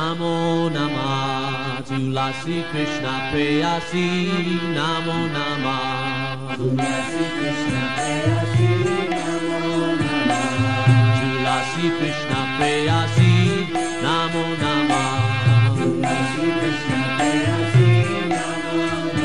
Namo Namah Tulasi Krishna Preyasi Namo Namah Tulasi Krishna Preyasi Namo Namah Tulasi Krishna Preyasi Namo Namah Tulasi Krishna Preyasi Namo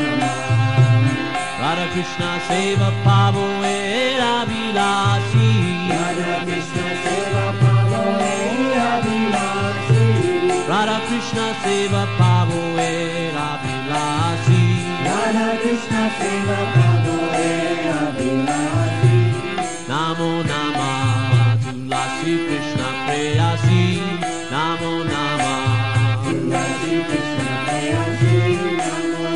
Namah Radha Krishna Seva Pavo Era Vilasi Radha Krishna Seva Pavo Era Vilasi Radha Krishna Seva Pavo Era Vilasi Radha Krishna Seva Pavo Era Vilasi Namo Namah Tulasi Krishna Preyasi Namo Namah Tulasi Krishna Preyasi Namo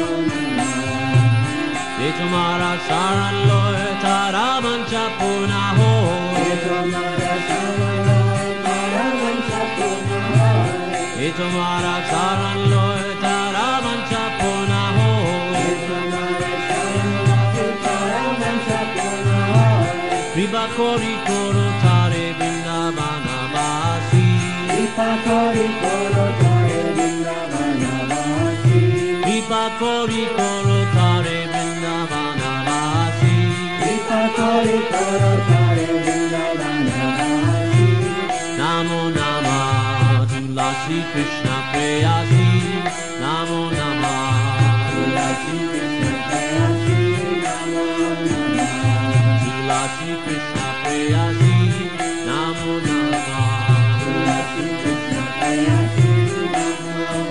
Namah Etumara Saran Loy Taraman Chapuna Ho Etumara Saran Loy Taraman Chapuna Ho Etumara Saran Loy Taraman Chapuna Ho Etumara Saran Loy Taraman Chapuna Ho Kripa Kori Koro Tare Vrindavana Vasi Kripa Kori Koro Tare Vrindavana Vasi Kripa Kori Koro Tare Vrindavana Vasi Kripa Kori Koro Tare Vrindavana Vasi Namo Namah Tulasi Krishna Preyasi Namo Namah Tulasi Krishna Preyasi Namo Namah Tulasi Krishna Preyasi Namo Namah Tulasi Krishna Preyasi Namo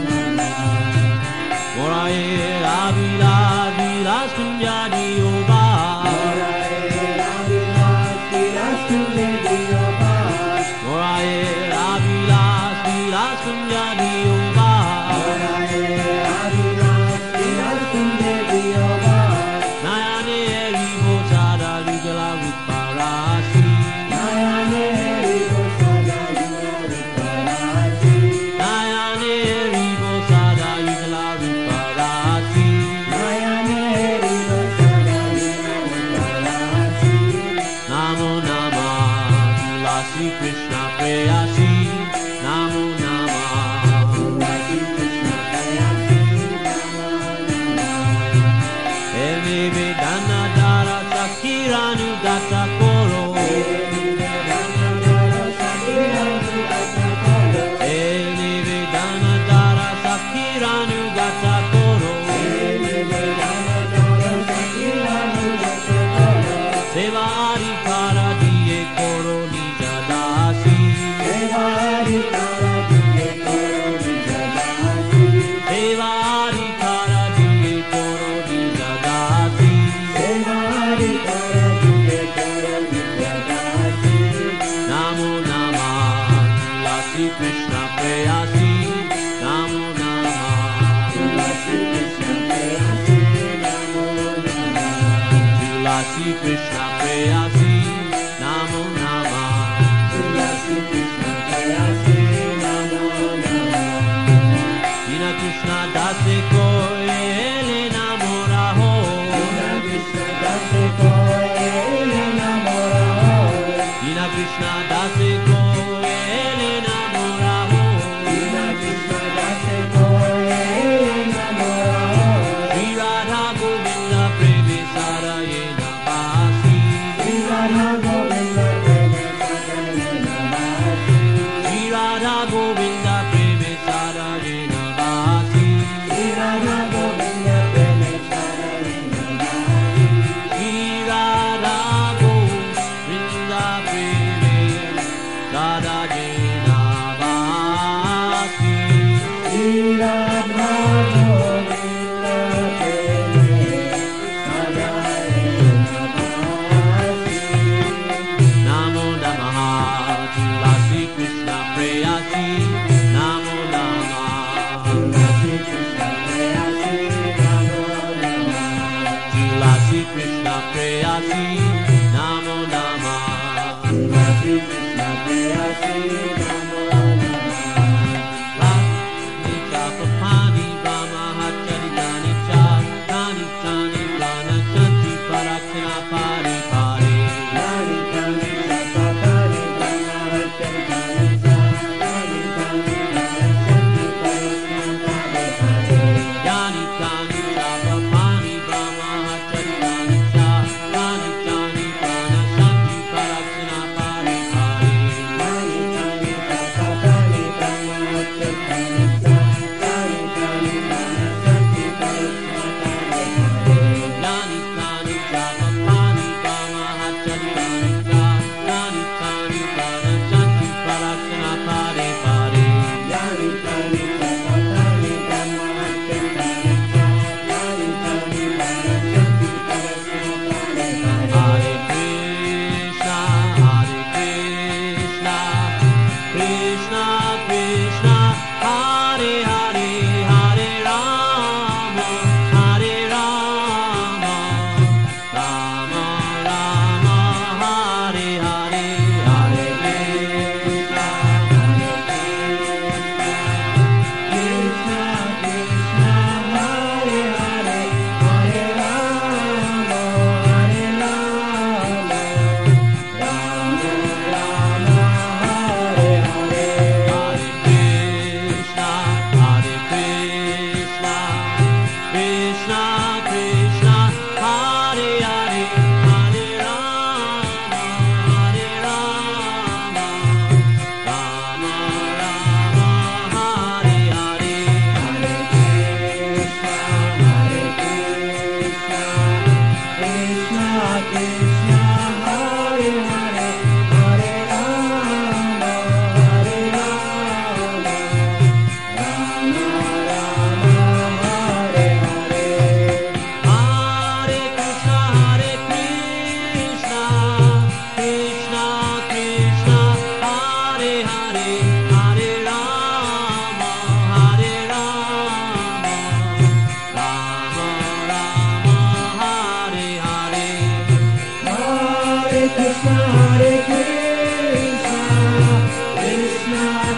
Namah Moraye Avila Vilas Kunjadi Oba Moraye Avila Vilas Kunjadi Oba Moraye Avila Vilas Kunjadi Oba Moraye Avila Vilas Kunjadi Oba Nayane Ribo Sada Yugala Viparasi Nayane Ribo Sada Yugala Viparasi Nayane Ribo Sada Yugala Viparasi Nayane Ribo Sada Yugala Viparasi Namo Namah Tulasi Krishna Preyasi Namo Namah Tulasi Krishna Preyasi Namo Namah Eve Vedana Dara Sakiranu Gata Koro Eve Vedana Dara Sakiranu Gata Koro Eve Vedana Dara Sakiranu Gata Koro Eve Vedana Dara Sakiranu Gata Koro Seva Adhikara Diye Koro Nija Dasi Seva Adhikara Diye Koro Nija Dasi Seva Adhikara Diye Koro Nija Dasi Seva Adhikara Diye Koro Nija Dasi Namo Namah Tulasi Krishna Preyasi Namo Namah Tulasi Krishna Preyasi Namo Namah Tulasi Krishna Preyasi Namo Namah Tulasi Krishna Preyasi Namo Namah Dina Krishna Dase Koi Ele Namora Ho Dina Krishna Dase Koi Ele Namora Ho Dina Krishna Dase Koi Ele Namora Ho Dina Krishna Dase Koi Ele Namora Ho Shri Radha Govinda Preme Sarayena Vasi Shri Radha Govinda Preme Sarayena Vasi Shri Radha Govinda Preme Sarayena Vasi Shri Radha Govinda Preme Sarayena Vasi Shri Radha Govinda Preme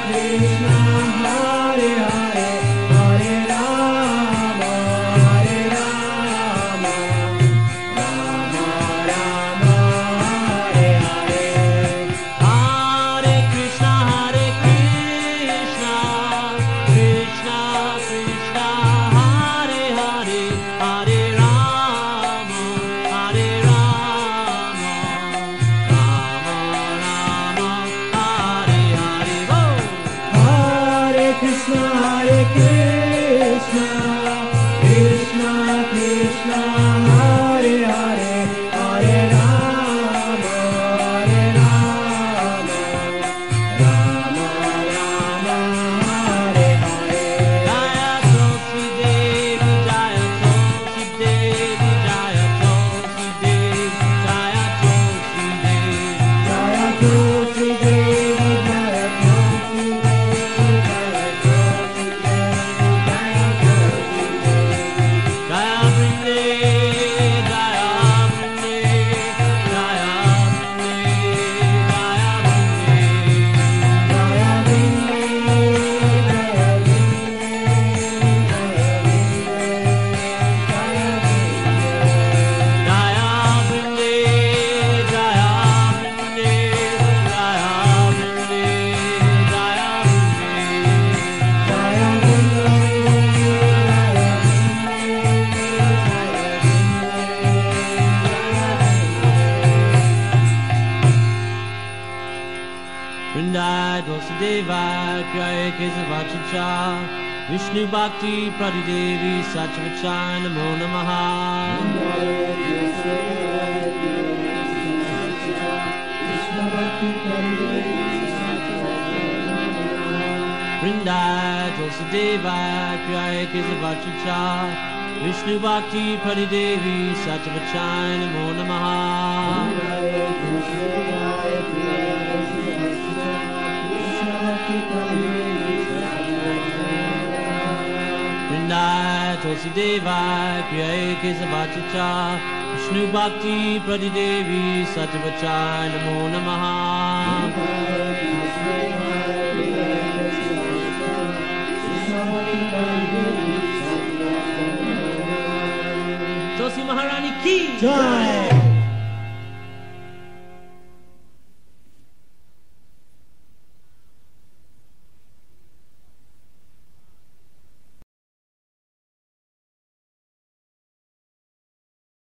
Krishna, Hare Hare, Hare Rama, Hare Rama, Rama Rama, Hare Hare. Hare Krishna, Krishna Krishna, Hare Hare, Hare Rama, Hare Rama, Rama Rama, Hare Hare. Go! Hare Krishna, Krishna Krishna, Hare Hare, Hare Rama, Hare Rama, Rama Rama, Hare Hare. Jaya Tulsi Devi, Jaya Tulsi Devi, Jaya Tulsi Devi, Jaya Tulsi Devi. Jaya Tulsi Devi, Jaya Tulsi Devi, Jaya Tulsi Devi, Jaya Tulsi Devi. Jaya Brinde, Jaya Brinde, Jaya Brinde, Jaya Brinde. Jaya Brinde, Jaya Brinde, Jaya Brinde, Jaya Brinde. Jaya Brinde, Vrindai Dosadeva, Kriya Kesavachacha, Vishnu Bhakti Pradidevi Satchavachai Namo Namaha. Vrindai Dosadeva, Kriya Kesavachacha, Vishnu Bhakti Pradidevi Satchavachai Namo Namaha. Vrindai Tulsideva, Kriya Kesavachacha, Vishnu Bhakti Pradidevi Satchavachai Namo Namaha. Tulsi Maharani ki Jai.